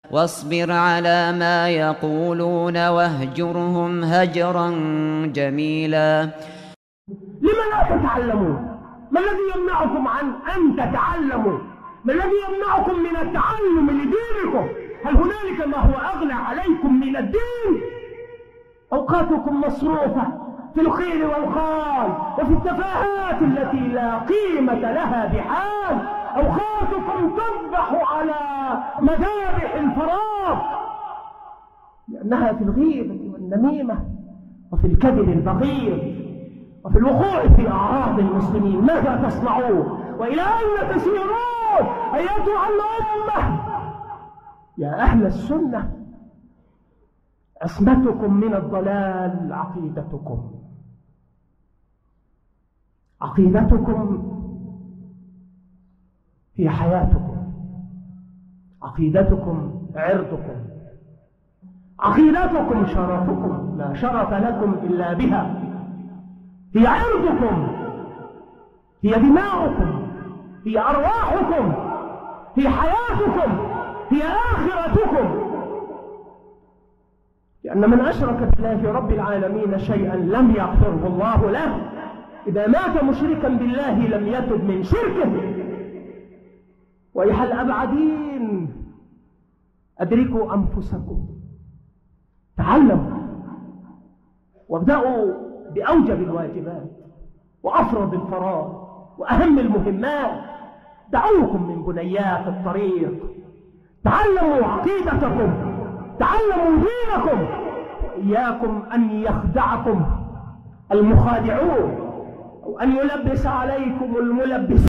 واصبر على ما يقولون واهجرهم هجرا جميلا. لم لا تتعلمون؟ ما الذي يمنعكم عن أن تتعلموا؟ ما الذي يمنعكم من التعلم لدينكم؟ هل هنالك ما هو أغلى عليكم من الدين؟ أوقاتكم مصروفة في الخيل والخال وفي التفاهات التي لا قيمة لها بحال. أوقاتكم تذبح على مذابح الفراغ لأنها في الغيبة والنميمة وفي الكذب البغيض وفي الوقوع في أعراض المسلمين. ماذا تصنعون وإلى أين تسيرون أيتها الأمة؟ يا أهل السنة، عصمتكم من الضلال عقيدتكم. عقيدتكم هي حياتكم، عقيدتكم عرضكم، عقيدتكم شرفكم، لا شرف لكم إلا بها. هي عرضكم، هي دماؤكم، هي أرواحكم، هي حياتكم، هي آخرتكم. لأن من أشرك بالله رب العالمين شيئا لم يغفره الله له. إذا مات مشركا بالله لم يتب من شركه. وأيها الأبعدين، أدركوا أنفسكم، تعلموا وابدأوا بأوجب الواجبات وأفرض الفرائض وأهم المهمات. دعوكم من بنيات الطريق، تعلموا عقيدتكم، تعلموا دينكم، وإياكم أن يخدعكم المخادعون أو أن يلبس عليكم الملبسون.